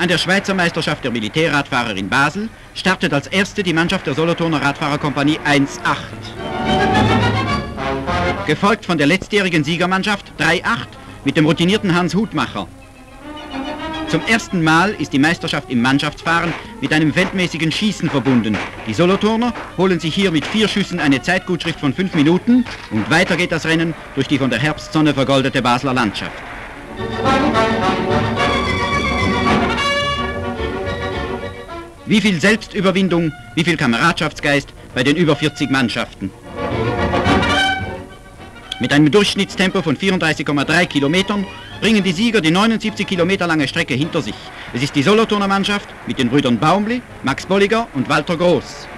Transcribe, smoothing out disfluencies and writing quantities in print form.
An der Schweizer Meisterschaft der Militärradfahrer in Basel startet als erste die Mannschaft der Solothurner Radfahrerkompanie 1-8. Gefolgt von der letztjährigen Siegermannschaft 3-8 mit dem routinierten Hans Hutmacher. Zum ersten Mal ist die Meisterschaft im Mannschaftsfahren mit einem feldmäßigen Schießen verbunden. Die Solothurner holen sich hier mit 4 Schüssen eine Zeitgutschrift von 5 Minuten und weiter geht das Rennen durch die von der Herbstsonne vergoldete Basler Landschaft. Wie viel Selbstüberwindung, wie viel Kameradschaftsgeist bei den über 40 Mannschaften. Mit einem Durchschnittstempo von 34,3 Kilometern bringen die Sieger die 79 Kilometer lange Strecke hinter sich. Es ist die Solothurner Mannschaft mit den Brüdern Baumli, Max Bolliger und Walter Groß.